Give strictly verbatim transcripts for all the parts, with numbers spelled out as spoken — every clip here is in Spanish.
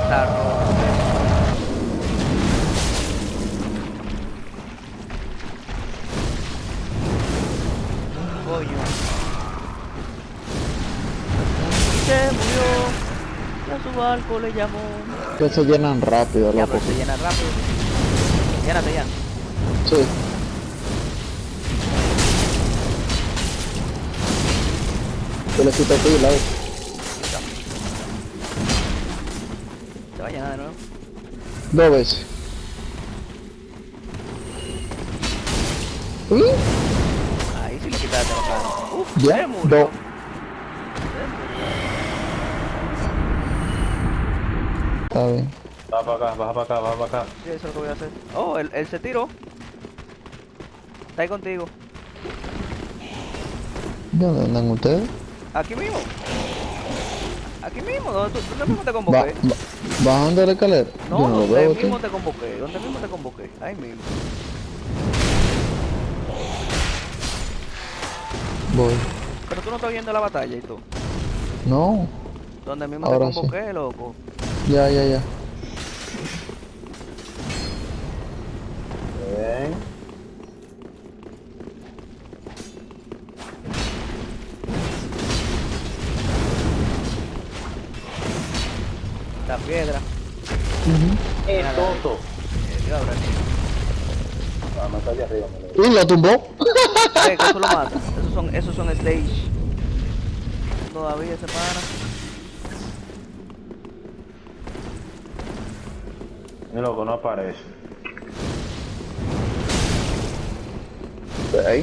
Está roto. Coño. Se murió. Y a su barco le llamó. Que se llenan rápido, Ya, loco. pero se llena rápido. Llénate ya. Sí. Yo le quito pila, eh. Se va a llenar de nuevo. Dos veces. ¿Sí? Ahí sí le quitaste la cara. Uf, Ya, se murió. dos. Se murió. Está bien. Baja para acá, baja para acá, baja para acá. Sí, eso es lo que voy a hacer. Oh, él, él se tiró. Está ahí contigo. ¿Dónde andan ustedes? Aquí mismo. Aquí mismo, donde, tú, donde mismo te Ba convoqué. ba ¿Bajando la escalera? No, Yo no lo donde veo, mismo ¿qué? te convoqué. Donde mismo te convoqué. Ahí mismo. Voy. Pero tú no estás viendo la batalla y todo. No. Donde mismo Ahora te sí. convoqué, loco. Ya, ya, ya. Bien. La piedra. Uh ¡Eh, tonto! Eh, tío, ahora sí. Ah, me está allá arriba, me lo -huh. ¿Y lo tumbó? Eh, que eso lo mata. Esos son, esos son stage. Todavía se para. Mi loco, no aparece. Ahí.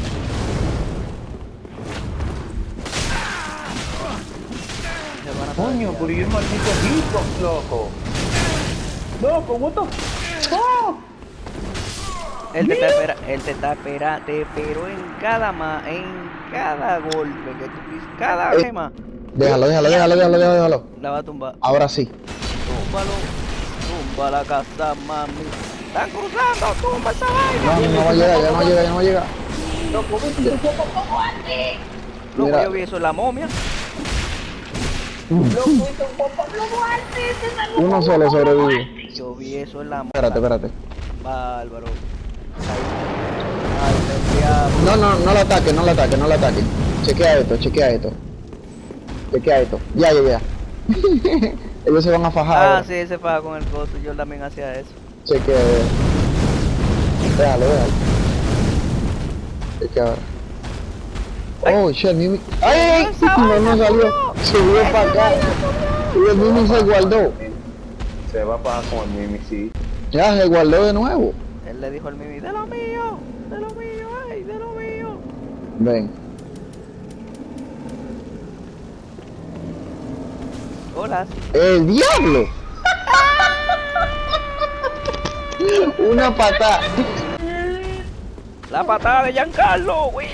Se van a Coño, pero yo maldito hitbox, loco. Loco, what the fuck? Él te está espera, él te está espera, te esperó en cada ma, en cada golpe que tú hiciste, cada Eh. gema. Déjalo, déjalo, déjalo, déjalo, déjalo, déjalo. La va a tumbar. Ahora sí. Túmbalo. Tumba la casa, mami. Están cruzando, tumba esa No, vaina. no va a llegar, ya no va a llegar, ya no va a llegar. Loco, vete, te fue por poco antes. Loco, Mira. yo vi eso en la momia. Loco, vete un poco antes. Uno solo sobrevive. Yo vi eso en la momia. Espérate, espérate. Bárbaro. Ahí. Ay, el diablo. No, no, no lo ataque, no lo ataque, no lo ataque. Chequea esto, chequea esto. Chequea esto. Ya, ya, ya. Ellos se van a fajar. Ah, ahora. sí, ese faja con el coso. Yo también hacía eso. Chequea, déjalo, déjalo. Chequea ahora. Oh, shit, Mimi. ¡Ay, ay! No, no salió. Subió para acá. Y el Mimi se guardó. Se va a pasar con el Mimi, sí. Ya, se guardó de nuevo. Él le dijo al Mimi, de lo mío, de lo mío, ay, de lo mío. Ven. Hola. ¡El diablo! Una patada. La patada de Giancarlo, güey.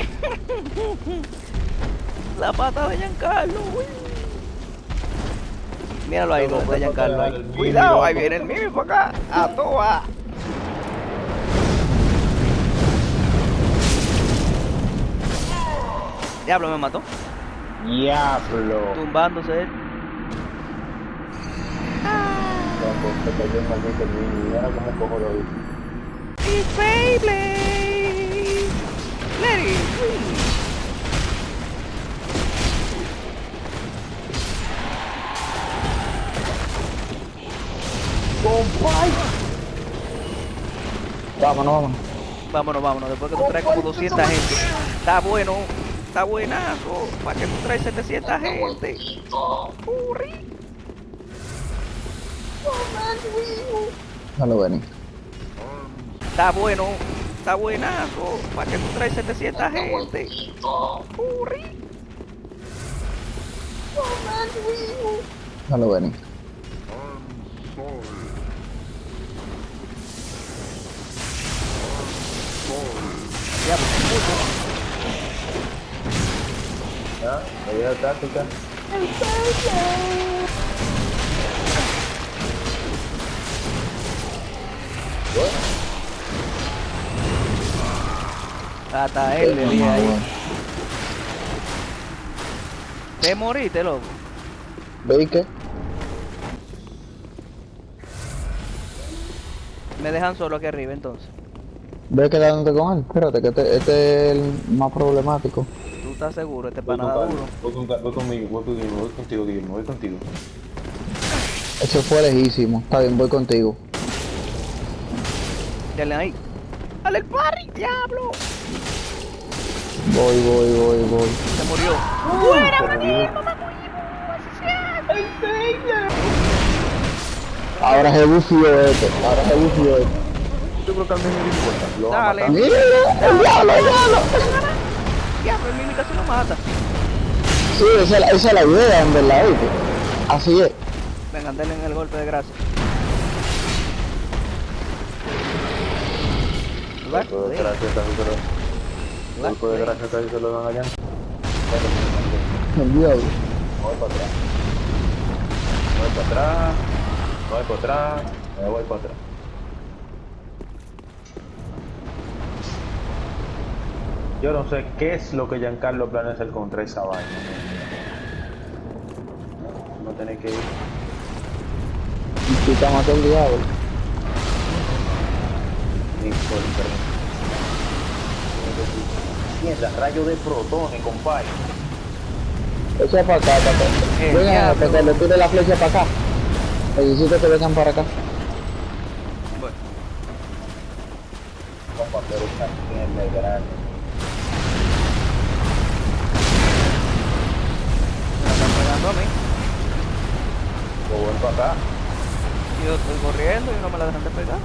La patada de Giancarlo, güey. Míralo ahí, donde está Giancarlo ahí. Cuidado, ahí viene el Mimi para acá. A toa. Diablo, me mató. Diablo. Tumbándose él. Loco, se cayó el maldito Mimi. Ahora como cojo lo hice. It's Beyblade. Let it free. ¡Compay! Vámonos, vámonos. Vámonos, vámonos. Después que tú traes como doscientas gente. Está bueno. Está buenazo. Para que tú traes setecientas gente. Curry. Déjalo venir. Está bueno. Está buenazo. Para que tú traes setecientas gente. Curry. Déjalo venir. Ya, pues, mucho. ¿Ya? ¿Medida táctica? Hasta él le di ahí. Te moriste, loco. ¿Veis qué? Me dejan solo aquí arriba entonces. Ve quedándote con él. Espérate, que este, este es el más problemático. ¿Tú estás seguro? Este Voy con panada calma, duro. voy, con, cal- voy conmigo, voy conmigo, voy contigo, Guillermo, voy contigo. Eso fue lejísimo. Está bien, voy contigo. Dale ahí. ¡Dale el parry! ¡Diablo! Voy, voy, voy, voy. Se murió. ¡Fuera, Guillermo! Ahora se bufió este. Ahora se bufió este. Yo creo que al menos no le importa, lo va a Dale. matar. ¡Mira! ¡El diablo, el diablo! Diablo, el mimi casi lo mata. Sí, esa, es la- esa es la idea, en verdad, ¿viste? Así es. Venga, denle en el golpe de gracia. Golpe de gracia, casi se lo- golpe de gracia casi se lo dan allá. El diablo. Voy para atrás. Voy para atrás. Voy para atrás. Me voy para atrás. Yo no sé qué es lo que Giancarlo planea hacer contra esa vaina. No tiene que ir. Y te mató el diablo. Ni por Mierda, rayo de protones, compadre. Echa para acá, para acá. Eh, Venga, diablo. para que le tire la flecha para acá. Necesito que vengan para acá. Bueno, Vamos a hacer esta mierda grande. me la están pegando a mí. Lo voy para acá. Yo estoy corriendo y no me la dejan de pegar.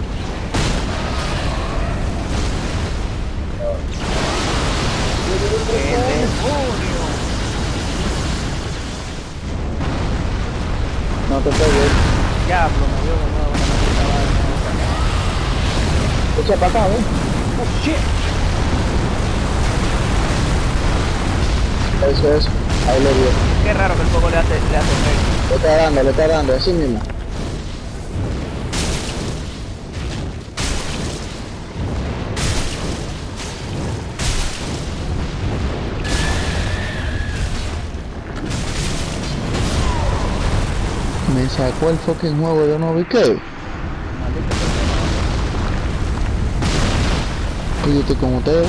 ¡Qué demonio! No te pegues. Diablo, me dio de nuevo una maldita vaina. Echa para acá, ven. Oh shit. Eso es. Ahí le dio. Qué raro que el fuego le hace, le hace efecto. Le está dando, le está dando, así mismo. Me sacó el fucking juego, yo no vi qué. Maldito Y yo estoy con ustedes.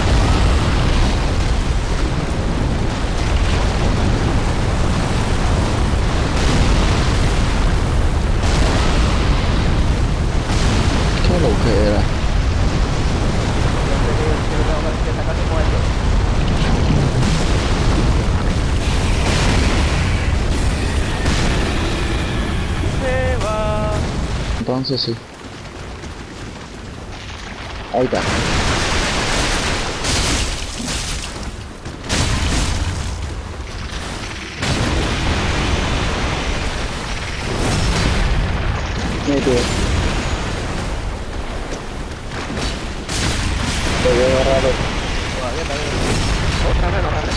¿Qué lo que era? se va. Entonces sí. Ahí está. Metido. Te voy a agarrar. Todavía está bien. Otra vez lo agarré.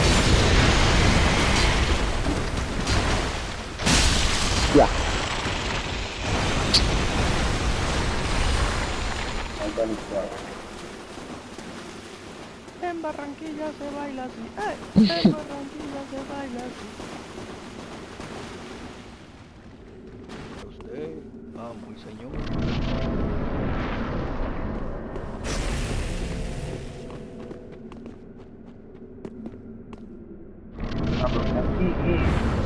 Ya. Ahí está listo. En Barranquilla se baila así. ¡Ey! En Barranquilla se baila así. Usted, amo y señor. Ah, pero está aquí, aquí.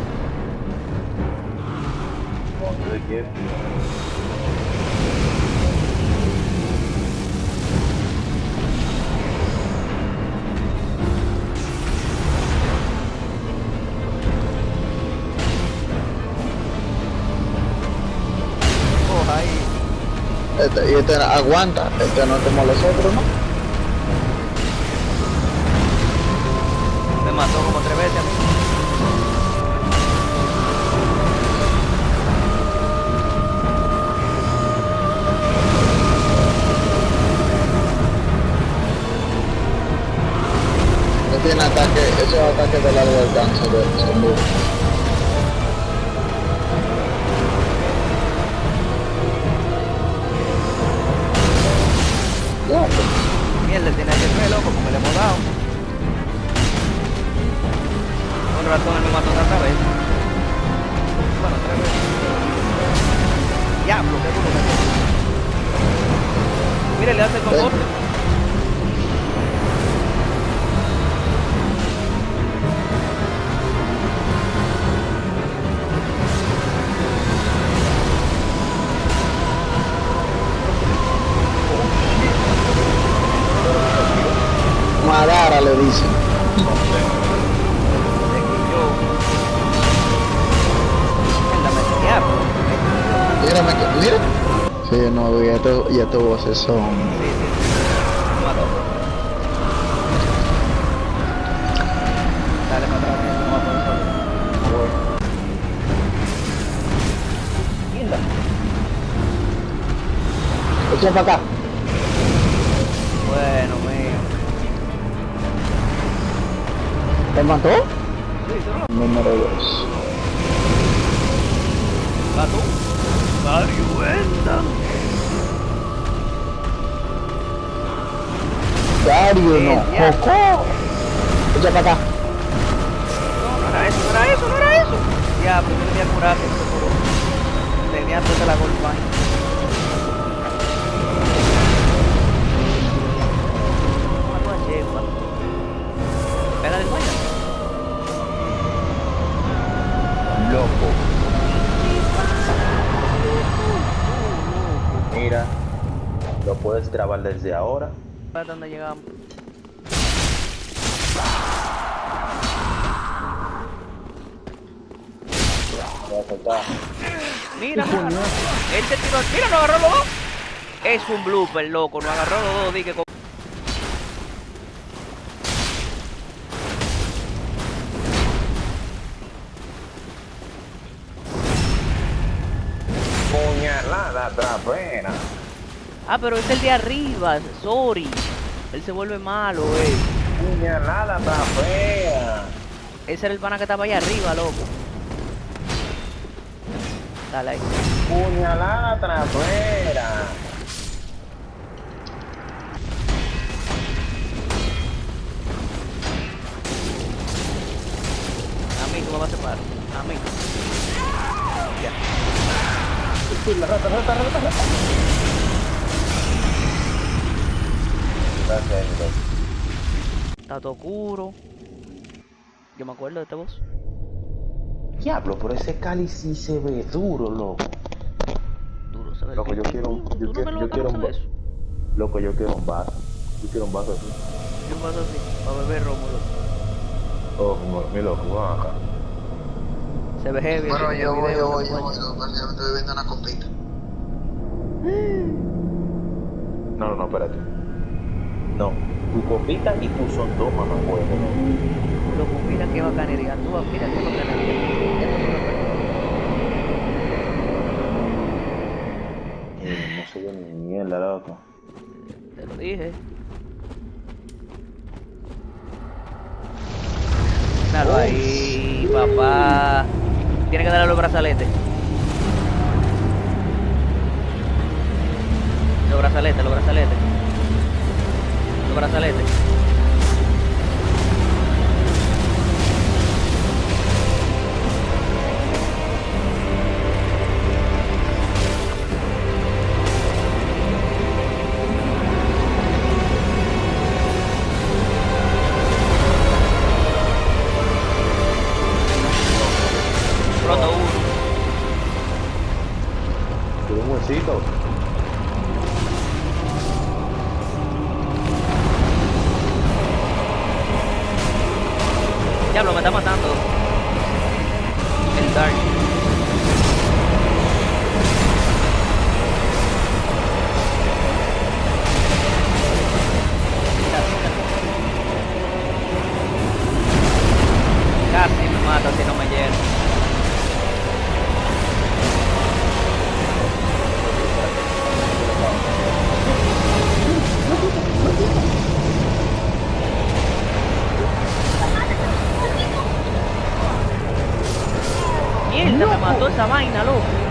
¿Dónde quieres? Coja ahí. Este, y este aguanta, este no es como los otros, ¿no? Me mató como tres veces a mí. No tiene ataque, esos ataques de largo alcance, de- son duros. Ya, pues. Mierda, tiene que ser loco, como le hemos dado. Con razón él me mató tantas veces. Bueno, tres veces. Diablo, qué duro me dio. Mire, le hace el cocote. Madara le dice. Mira, me- mira. Sí, no, ya tu, ya tu voces son. Sí, sí, sí. Mató. Dale para atrás, que no va a poder solo. Mierda. Echa para acá. Bueno, mío. ¿Te mató? Sí, tú no Número dos. mató. Marihuenda. Dario, no. Eh, ya. Coco. Echa para acá. No, no era eso, no era eso, no era eso. Ya, pues yo tenía coraje, no se curó. Tenía toda la golpa ahí. Mató a Sheva. Pega del Maya. Loco. Mira, lo puedes grabar desde ahora. ¿Para dónde llegamos? Voy a soltar. Mira, mira, no. Él se tiró. Mira, no agarró los dos. Es un blooper, loco. No agarró los dos. Dije, Puñalada trapera. ah, pero es el de arriba. Sorry. Él se vuelve malo, eh. Puñalada trapera. Ese era el pana que estaba allá arriba, loco. Dale ahí. Puñalada trapera. A mí, tú me vas a separar. A mí. Ya. La rata, rata, rata, rata. Gracias, loco. Está todo oscuro. Yo me acuerdo de este boss. Diablo, pero ese cáliz sí se ve duro, loco. Duro, ¿sabes? Loco, yo quiero un- ¿Tú yo no quiero- me lo yo quiero un conoces bo- eso? Loco, yo quiero un vaso. Yo quiero un vaso así. Yo un vaso así, para beber Rómulo. Oh, mi, mi loco, ven acá. Se ve heavy. Bueno, ese yo voy, video, yo voy, ¿te yo acuerdas? voy, yo voy, yo estoy bebiendo una copita. No, no, no, espérate. No, tu copita y tú son dos mamagüeyos. Loco, mira qué bacanería. Tú, mira qué bacanería. Esto es una película. Eh, no se ve ni mierda, loco. Te lo dije. Dalo ahí, papá. Tiene que darle los brazaletes. Los brazaletes, los brazaletes. Los brazaletes. Pronto uno. ¿Quieres un huesito? Diablo, me está matando. El Dark. Casi me mata si no me llega. Mierda, me mató esa vaina, loco.